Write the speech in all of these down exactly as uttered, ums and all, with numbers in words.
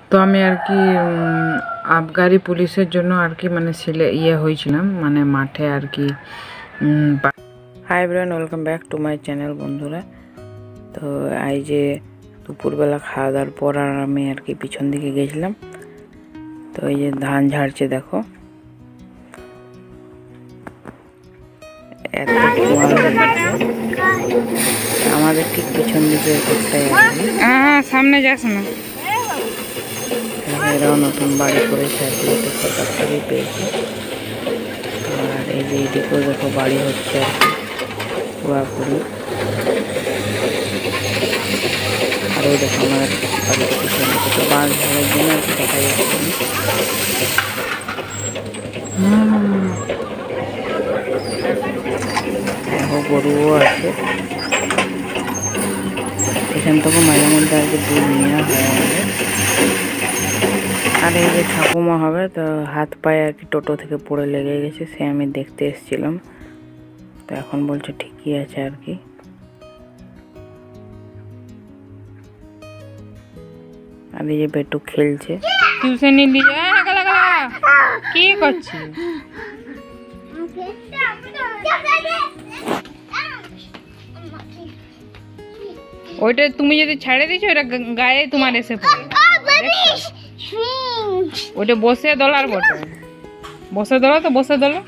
তো আমি আর কি আবগারি পুলিশের জন্য আর কি মানে সিলে ইয়ে হয়েছিলাম মানে মাঠে আর কি। Hi everyone, welcome back to my channel বন্ধুরা। তো এই যে দুপুরবেলা খাওয়া দাওয়ার পর আর আমি আর কি পিছন দিকে গেছিলাম। তো এই যে ধান ঝাড়ছে দেখো, এত আমাদের ঠিক পিছন দিকে একটাই সামনে যাস না। এরাও নতুন বাড়ি করেছে আর কি, এটা সরকার থেকে পেয়েছে। আর এই যে এদিকেও দেখো বাড়ি হচ্ছে আর কি পুরাপুরি। আর ওই দেখো আমাদের বাড়িতে পিছন দিকে তো বাঁশ ঝাড়ের জন্য আর কি দেখা যাচ্ছে। দেখো গরুও আছে এখান থেকে, মাঝে মধ্যে আর কি দুধ নেওয়া হয় আমাদের। আর এই যে ঠাকুমা হবে, তো হাত পায়ে আর কি টোটো থেকে পড়ে লেগে গেছে, সে আমি দেখতে এসেছিলাম। তো এখন বলছে ঠিকই আছে আর কি। আর এই যে বেটু খেলছে টিউশনি নিয়ে। কি করছিস? ওইটা তুমি যদি ছেড়ে দিছো ওটা গায়ে তোমার এসে পড়ে। ওটা বসে দলার বটে, বসে দলা তো বসে দলা।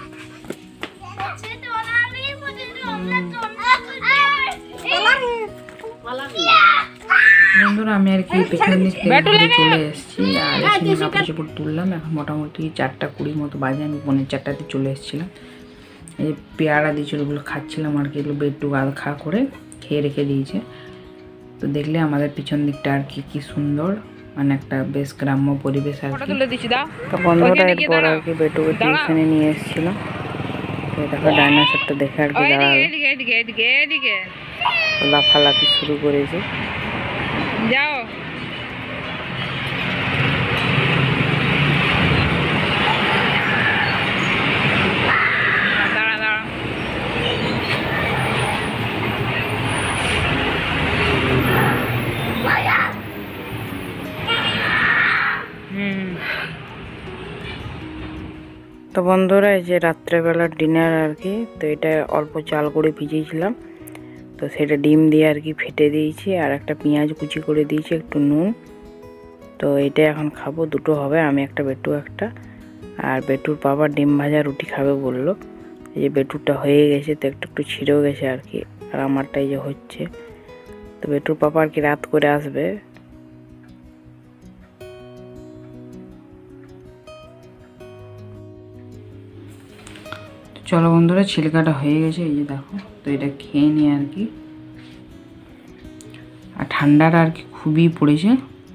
বন্ধুরা আমি আর কি পেছন দিক থেকে চলে এসেছি আর এসে কাপড় চোপড় তুললাম। এখন মোটামুটি চারটা কুড়ির মতো বাজে, আমি পৌনে চারটাতে চলে এসেছিলাম। এই পেয়ারা দিয়েছিল ওগুলো খাচ্ছিলাম আর কি, এগুলো বেটু গাল খা করে খেয়ে রেখে দিয়েছে। তো দেখলে আমাদের পিছন দিকটা আর কি কি সুন্দর, মানে একটা বেশ গ্রাম্য পরিবেশ আর কি। তো বন্ধুরা এরপর আর কি বেটুকে টিউশনে নিয়ে এসেছিলাম। তো দেখো ডাইনোসরটা দেখে আর কি লাফালাফি শুরু করেছে। যাও দাঁড়া দাঁড়া। তো বন্ধুরা এই যে রাত্রেবেলার ডিনার আর কি। তো এটা অল্প চাল করে ভিজিয়েছিলাম, তো সেটা ডিম দিয়ে আর কি ফেটে দিয়েছি, আর একটা পেঁয়াজ কুচি করে দিয়েছি, একটু নুন। তো এটা এখন খাবো, দুটো হবে, আমি একটা বেটু একটা। আর বেটুর বাবা ডিম ভাজা রুটি খাবে বললো। এই যে বেটুরটা হয়ে গেছে, তো একটু একটু ছিঁড়েও গেছে আর কি, আর আমারটা এই যে হচ্ছে। তো বেটুর পাপা আর কি রাত করে আসবে। চলো বন্ধুরা, ছিলকাটা হয়ে গেছে এই যে দেখো। তো এটা খেয়ে নিই আর কি। আর ঠান্ডাটা আর কি খুবই পড়েছে।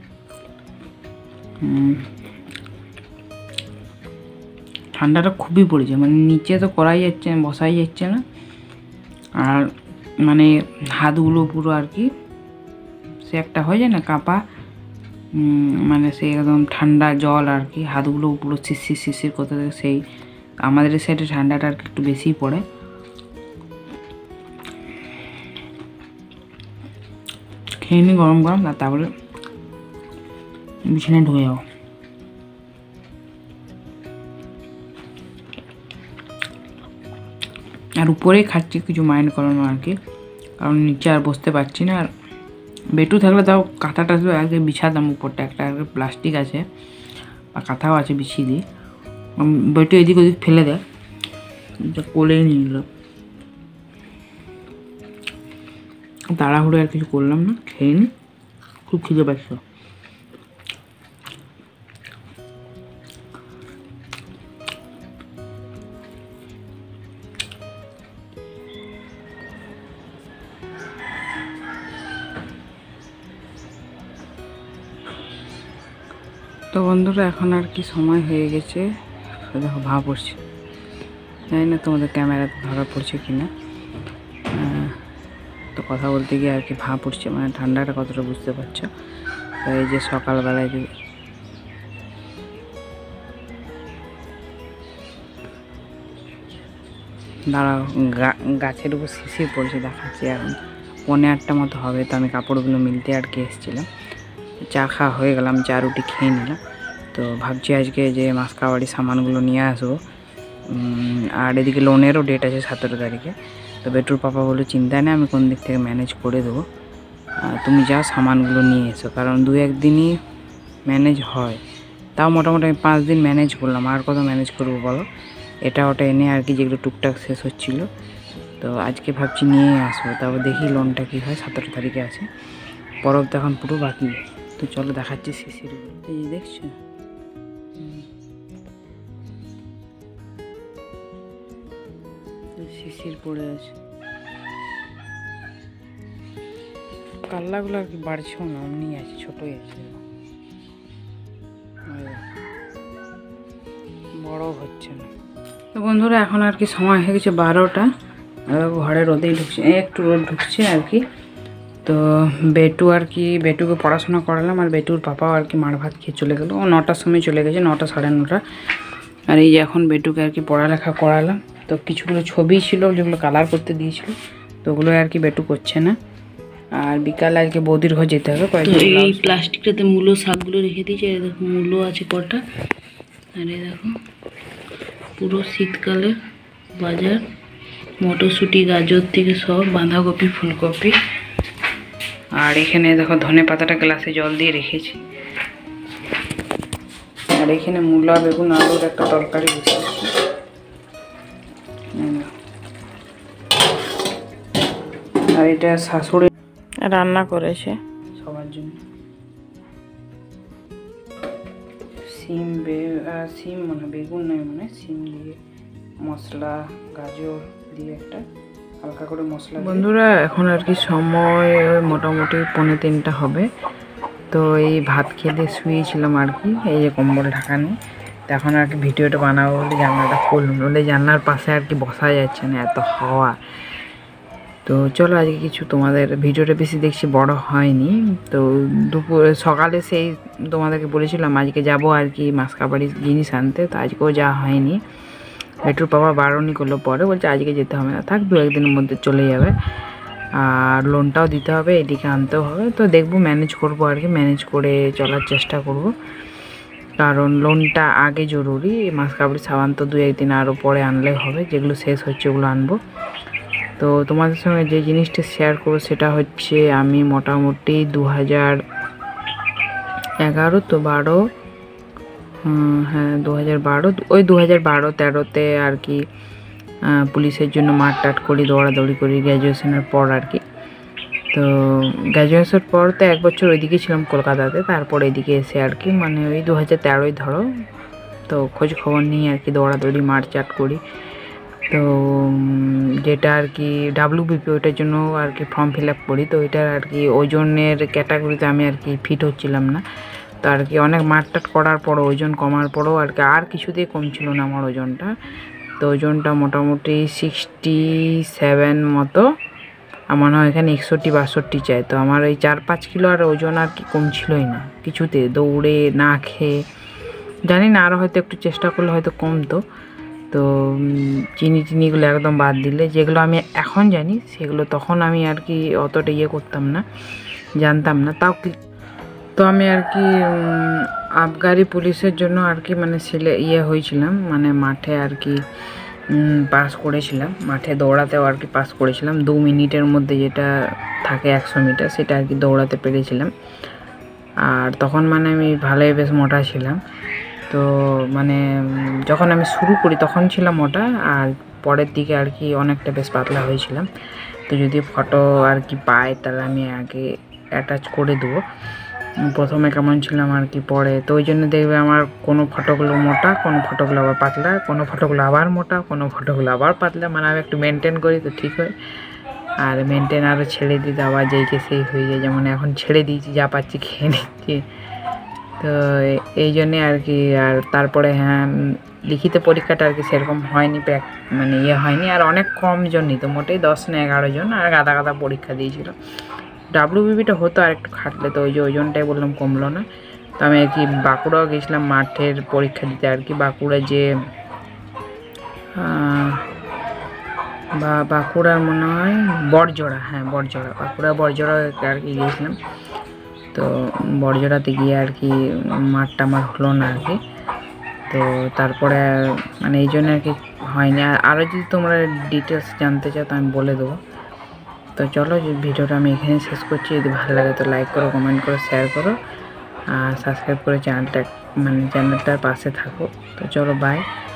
ঠান্ডাটা খুবই পড়েছে, মানে নিচে তো করাই যাচ্ছে না, বসাই যাচ্ছে না। আর মানে হাতগুলো পুরো আর কি সে একটা হয়ে যায় না কাঁপা, মানে সে একদম ঠান্ডা জল আর কি, হাতগুলো পুরো শিশির শিশির করতে থাকে। সেই আমাদের সাইডে ঠান্ডাটা আর কি একটু বেশিই পড়ে। খেয়ে নি গরম গরম, আর তারপরে বিছানায় ঢুকে যাও। আর উপরেই খাচ্ছি, কিছু মাইন্ড করো না আর কি, কারণ নিচে আর বসতে পারছি না। আর বেটু থাকলে তাও কাঁথাটা আগে বিছাতাম, উপরটা একটা আগে প্লাস্টিক আছে বা কাঁথাও আছে বিছিয়ে দিই। বেটু এদিক ওদিক ফেলে দেয়, কোলেই নিয়ে নিল। তাড়াহুড়ো আর কিছু করলাম না, খেয়ে নি, খুব খিদে পাচ্ছ। তো বন্ধুরা এখন আর কি সময় হয়ে গেছে, দেখো ভাব পড়ছে, জানি না তোমাদের ক্যামেরাতে ধরা পড়ছে কিনা। তো কথা বলতে গিয়ে আর কি ভাব পড়ছে, মানে ঠান্ডাটা কতটা বুঝতে পারছো। তো এই যে সকালবেলায় যে দাঁড়াও, গাছের উপর শিশির পড়ছে দেখাচ্ছি। এখন পৌনে আটটা মতো হবে, তো আমি কাপড়গুলো মিলতে আর কি এসেছিলাম। চা খাওয়া হয়ে গেলাম, চা রুটি খেয়ে নিলাম। তো ভাবছি আজকে যে মাসকাবাড়ির সামানগুলো নিয়ে আসবো। আর এদিকে লোনেরও ডেট আছে সতেরো তারিখে। তো বেটুর পাপা বলে চিন্তা নেই, আমি কোন দিক থেকে ম্যানেজ করে দেবো, তুমি যা সামানগুলো নিয়ে এসো। কারণ দু একদিনই ম্যানেজ হয়, তাও মোটামুটি আমি পাঁচ দিন ম্যানেজ করলাম, আর কত ম্যানেজ করবো বলো। এটা ওটা এনে আর কি যেগুলো টুকটাক শেষ হচ্ছিলো। তো আজকে ভাবছি নিয়ে আসবো, তারপর দেখি লোনটা কী হয়। সতেরো তারিখে আছে, পরব তো এখন পুরো বাকি। তো চলো দেখাচ্ছি শিশির, এই দেখছো শিশির পড়ে আছে। কাল্লাগুলো আর কি বাড়ছেও না, অমনি আছে, ছোটই আছে, বড় হচ্ছে না। তো বন্ধুরা এখন আর কি সময় হয়ে গেছে বারোটা, ঘরে রোদেই ঢুকছে, একটু রোদ ঢুকছে আর কি। তো বেটু আর কি বেটুকে পড়াশোনা করালাম, আর বেটুর পাপাও আর কি মার ভাত খেয়ে চলে গেলো। ও নটার সময় চলে গেছে, নটা সাড়ে নটা। আর এই যে এখন বেটুকে আর কি পড়ালেখা করালাম। তো কিছুগুলো ছবি ছিল যেগুলো কালার করতে দিয়েছিল, তো ওগুলো আর কি বেটু করছে না। আর বিকালে আজকে বৌদির ঘর যেতে হবে। এই প্লাস্টিকটাতে মূলো শাকগুলো রেখে দিয়েছে, এই দেখো মূলো আছে কটা। আর এই দেখো পুরো শীতকালে বাজার, মটরশুঁটি গাজর থেকে সব, বাঁধাকপি ফুলকপি। আর এখানে দেখো ধনে পাতাটা গ্লাসে জল দিয়ে রেখেছি। আর এখানে মূলা বেগুন আলুর একটা তরকারি বসিয়েছি। আর এটা শাশুড়ি রান্না করেছে সবার জন্য। সিম বে সিম মানে বেগুন নয়, মানে সিম দিয়ে মশলা গাজর দিয়ে একটা হালকা করে মশলা। বন্ধুরা এখন আর কি সময় মোটামুটি পৌনে তিনটা হবে। তো এই ভাত খেতে শুয়েছিলাম আর কি, এই যে কম্বল ঢাকা নিয়ে। তো এখন আর কি ভিডিওটা বানাবো বলে জানলাটা খুললাম, বলে জানলার পাশে আর কি বসা যাচ্ছে না, এত হাওয়া। তো চলো আজকে কিছু তোমাদের ভিডিওটা বেশি দেখছি বড় হয়নি। তো দুপুর সকালে সেই তোমাদেরকে বলেছিলাম আজকে যাব আর কি মাসকাবাড়ির জিনিস আনতে, তো আজকেও যাওয়া হয়নি। বেটুর বাবা বারণই করলো, পরে বলছে আজকে যেতে হবে না, থাক দু একদিনের মধ্যে চলে যাবে। আর লোনটাও দিতে হবে, এদিকে আনতেও হবে। তো দেখবো ম্যানেজ করবো আর কি, ম্যানেজ করে চলার চেষ্টা করব। কারণ লোনটা আগে জরুরি, মাসকাবাড়ির সাবান তো দু একদিন আরও পরে আনলে হবে, যেগুলো শেষ হচ্ছে ওগুলো আনবো। তো তোমাদের সঙ্গে যে জিনিসটা শেয়ার করবো সেটা হচ্ছে আমি মোটামুটি দু হাজার এগারো তো বারো হ্যাঁ দু হাজার বারো ওই দু হাজার বারো তেরোতে আর কি পুলিশের জন্য মাঠ টাট করি, দৌড়াদৌড়ি করি গ্র্যাজুয়েশনের পর আর কি। তো গ্র্যাজুয়েশনের পর তো এক বছর ওইদিকে ছিলাম কলকাতাতে, তারপর এদিকে এসে আর কি মানে ওই দু হাজার তেরোই ধরো। তো খোঁজ খবর নিয়ে আর কি দৌড়াদৌড়ি মাঠ চাট করি। তো যেটা আর কি ডাব্লিউবিপি ওইটার জন্য আর কি ফর্ম ফিল আপ করি। তো ওইটার আর কি ওজনের ক্যাটাগরিতে আমি আর কি ফিট হচ্ছিলাম না। তো আর কি অনেক মারটাট করার পরও ওজন কমার পরেও আর কি আর কিছুতেই কমছিল না আমার ওজনটা। তো ওজনটা মোটামুটি সিক্সটি সেভেন মতো, আমার হয় এখানে একষট্টি বাষট্টি চাই। তো আমার ওই চার পাঁচ কিলো আর ওজন আর কি কমছিলই না কিছুতে, দৌড়ে না খেয়ে। জানি না আরও হয়তো একটু চেষ্টা করলে হয়তো কমতো। তো চিনি টিনিগুলো একদম বাদ দিলে, যেগুলো আমি এখন জানি সেগুলো তখন আমি আর কি অতটা ইয়ে করতাম না, জানতাম না। তাও তো আমি আর কি আবগারি পুলিশের জন্য আর কি মানে সিলে ইয়ে হয়েছিলাম, মানে মাঠে আর কি পাস করেছিলাম, মাঠে দৌড়াতেও আর কি পাস করেছিলাম। দু মিনিটের মধ্যে যেটা থাকে একশো মিটার সেটা আর কি দৌড়াতে পেরেছিলাম। আর তখন মানে আমি ভালোই বেশ মোটা ছিলাম। তো মানে যখন আমি শুরু করি তখন ছিলাম মোটা, আর পরের দিকে আর কি অনেকটা বেশ পাতলা হয়েছিলাম। তো যদি ফটো আর কি পাই তাহলে আমি আগে অ্যাটাচ করে দেবো প্রথমে কেমন ছিলাম আর কি পরে। তো ওই জন্য দেখবে আমার কোনো ফটোগুলো মোটা, কোনো ফটোগুলো আবার পাতলা, কোনো ফটোগুলো আবার মোটা, কোনো ফটোগুলো আবার পাতলা। মানে আমি একটু মেনটেন করি তো ঠিক হয়। আর মেনটেন আরও ছেড়ে দিতে আবার যেইকে সেই হয়ে যায়, যেমন এখন ছেড়ে দিয়েছি, যা পাচ্ছি খেয়ে নিচ্ছি। তো এই জন্যে আর কি। আর তারপরে হ্যাঁ লিখিত পরীক্ষাটা আর কি সেরকম হয়নি, প্যাক মানে ইয়ে হয়নি, আর অনেক কম জনই, তো মোটেই দশ না এগারো জন, আর গাদা গাদা পরীক্ষা দিয়েছিল। ডাব্লিউবিপিটা হতো আর একটু খাটলে, তো ওই যে ওজনটাই বললাম কমলো না। তো আমি আর কি বাঁকুড়াও গেছিলাম মাঠের পরীক্ষা দিতে আর কি, বাঁকুড়া যে বা বাঁকুড়ার মনে হয় বড়জোড়া, হ্যাঁ বড়জোড়া, বাঁকুড়া বড়জোড়া আর কি গিয়েছিলাম। তো বড়জোড়াতে গিয়ে আর কি মাঠটা আমার হলো না আর কি। তো তারপরে মানে এই জন্য আর কি হয়নি। আর আরও যদি তোমরা ডিটেলস জানতে চাও তো আমি বলে দেবো। তো চলো ভিডিওটা আমি এখানে শেষ করছি। যদি ভালো লাগে তো লাইক করো, কমেন্ট করো, শেয়ার করো আর সাবস্ক্রাইব করে চ্যানেলটা মানে চ্যানেলটার পাশে থাকো। তো চলো বাই।